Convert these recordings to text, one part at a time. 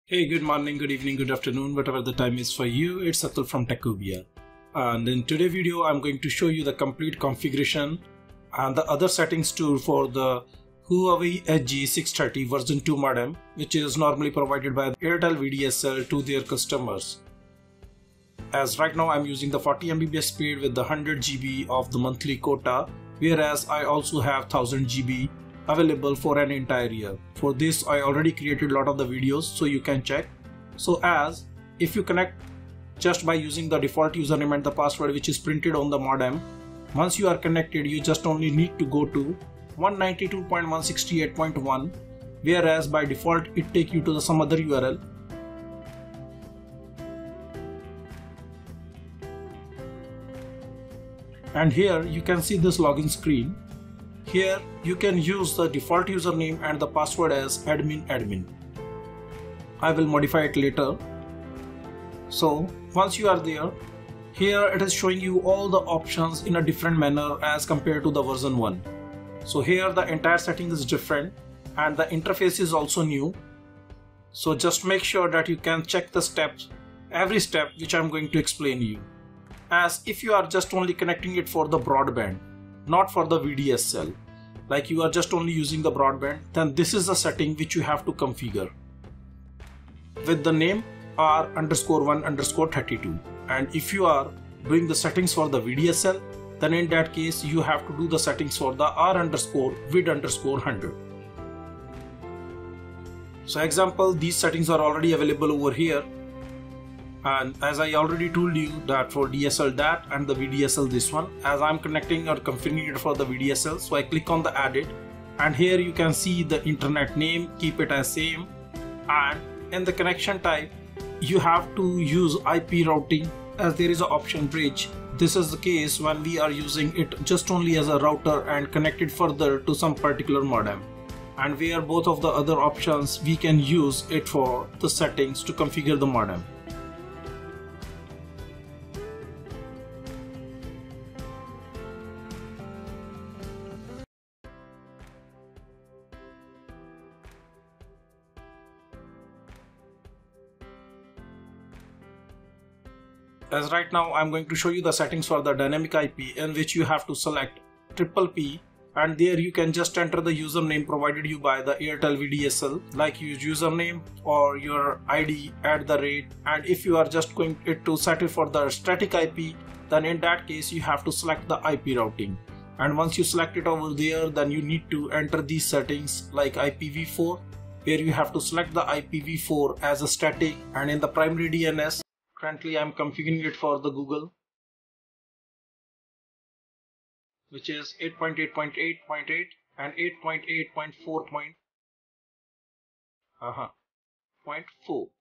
Hey, good morning, good evening, good afternoon, whatever the time is for you. It's Atul from Techobia. And in today's video, I'm going to show you the complete configuration and the other settings too for the Huawei HG630 version 2 modem, which is normally provided by Airtel VDSL to their customers. As right now I'm using the 40 Mbps speed with the 100 GB of the monthly quota, whereas I also have 1000 GB available for an entire year. For this I already created a lot of the videos, so you can check. So as if you connect just by using the default username and the password which is printed on the modem, once you are connected you just only need to go to 192.168.1, whereas by default it take you to some other URL. And here you can see this login screen. Here you can use the default username and the password as admin. I will modify it later. So once you are there, here it is showing you all the options in a different manner as compared to the version 1. So here the entire setting is different and the interface is also new. So just make sure that you can check the steps, every step which I am going to explain you. As if you are just only connecting it for the broadband, not for the VDSL, like you are just only using the broadband, then this is the setting which you have to configure with the name R_1_32. And if you are doing the settings for the VDSL, then in that case you have to do the settings for the R_vid_100. So example, these settings are already available over here. And as I already told you that for DSL that and the VDSL this one, as I'm connecting or configuring it for the VDSL, so I click on the edit and here you can see the internet name, keep it as same, and in the connection type you have to use IP routing as there is an option bridge. This is the case when we are using it just only as a router and connected further to some particular modem, and where both of the other options we can use it for the settings to configure the modem. As right now I'm going to show you the settings for the dynamic IP, in which you have to select P, and there you can just enter the username provided you by the Airtel VDSL, like use username or your ID @ and if you are just going to set it for the static IP, then in that case you have to select the IP routing. And once you select it over there, then you need to enter these settings like IPv4, where you have to select the IPv4 as a static, and in the primary DNS, currently I am configuring it for the Google, which is 8.8.8.8 and 8.8.4.4.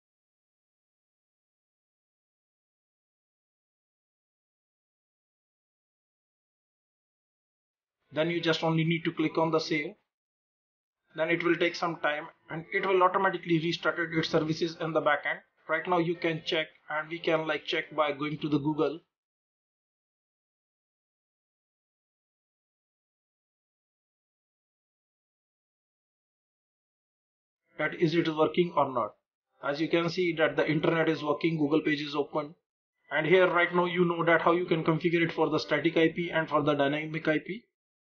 Then you just only need to click on the save. Then it will take some time and it will automatically restart its services in the backend. Right now you can check, and we can check by going to the Google. That is it working or not. As you can see that the internet is working, Google page is open, and here right now you know that how you can configure it for the static IP and for the dynamic IP.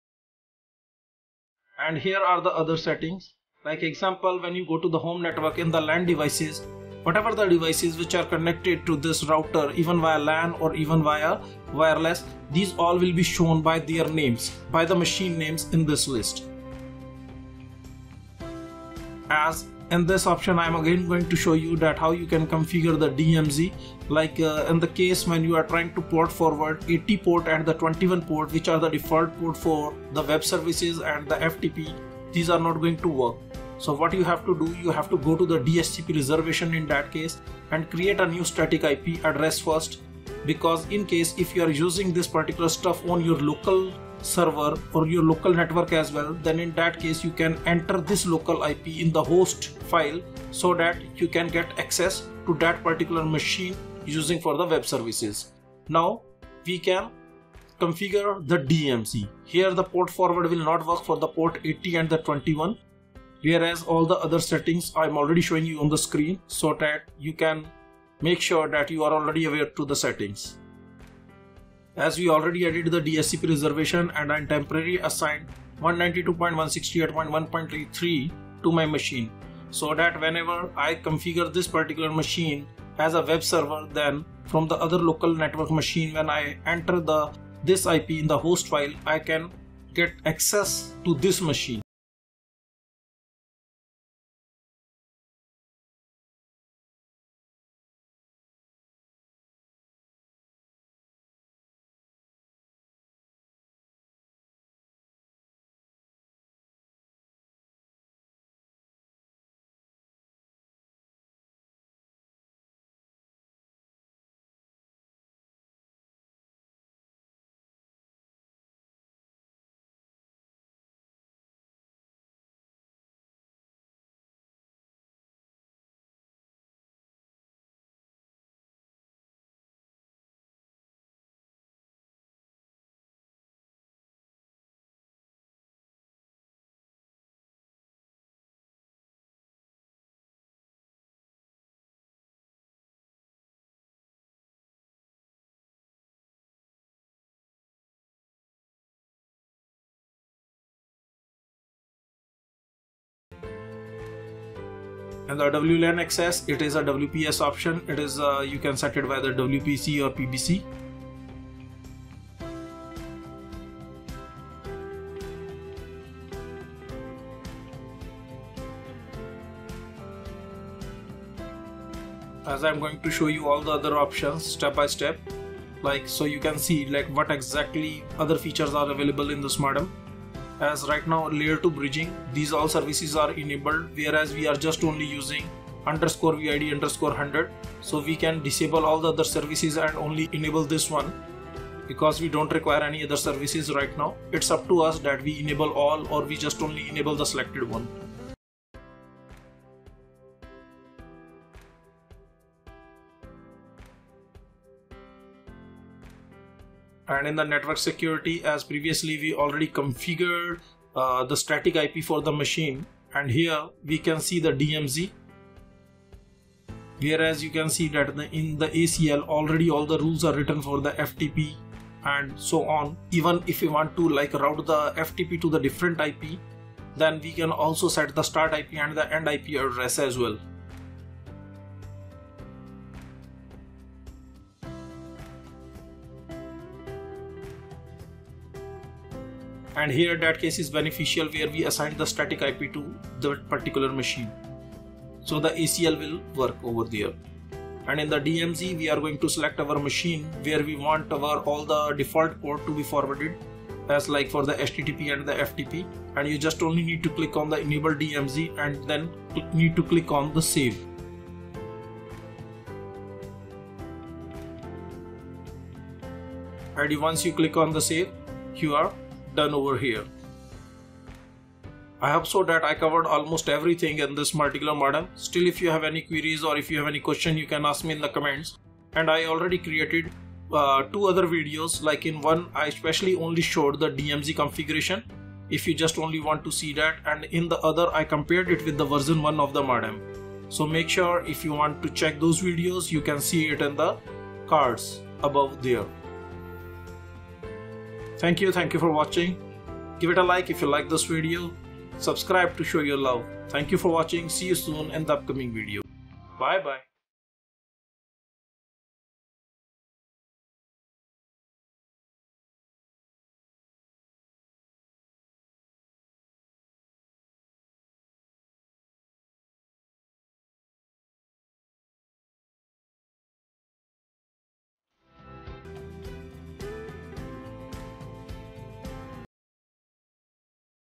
And here are the other settings, like example, when you go to the home network in the LAN devices, whatever the devices which are connected to this router, even via LAN or even via wireless, these all will be shown by their names, by the machine names in this list. As in this option I am again going to show you that how you can configure the DMZ, like in the case when you are trying to port forward 80 port and the 21 port, which are the default port for the web services and the FTP, these are not going to work. So what you have to do, you have to go to the Dhcp Reservation in that case and create a new static IP address first, because in case if you are using this particular stuff on your local server or your local network as well, then in that case you can enter this local IP in the host file so that you can get access to that particular machine using for the web services. Now we can configure the DMZ. Here the port forward will not work for the port 80 and the 21. whereas all the other settings I'm already showing you on the screen so that you can make sure that you are already aware to the settings. As we already added the DHCP reservation and I temporarily assigned 192.168.1.33 to my machine, so that whenever I configure this particular machine as a web server, then from the other local network machine, when I enter this IP in the host file, I can get access to this machine. And the Wlan Access, it is a WPS option. It is you can set it by the WPC or PBC. As I'm going to show you all the other options step by step, so you can see what exactly other features are available in this modem. As right now layer 2 bridging, these all services are enabled, whereas we are just only using _VID_100, so we can disable all the other services and only enable this one because we don't require any other services right now. It's up to us that we enable all or we just only enable the selected one. And in the network security, as previously we already configured the static IP for the machine, and here we can see the DMZ, whereas you can see that in the ACL already all the rules are written for the FTP and so on. Even if we want to route the FTP to the different IP, then we can also set the start IP and the end IP address as well. And here that case is beneficial where we assign the static IP to the particular machine, so the ACL will work over there. And in the DMZ we are going to select our machine where we want all the default port to be forwarded, as for the HTTP and the FTP, and you just only need to click on the enable DMZ and then need to click on the save. And once you click on the save, you are done over here. I hope so that I covered almost everything in this particular modem. Still, if you have any queries or if you have any question, you can ask me in the comments. And I already created 2 other videos. In one I especially only showed the DMZ configuration if you just only want to see that, and in the other I compared it with the version 1 of the modem. So make sure if you want to check those videos, you can see it in the cards above there. Thank you for watching. Give it a like if you like this video. Subscribe to show your love. Thank you for watching. See you soon in the upcoming video. Bye bye.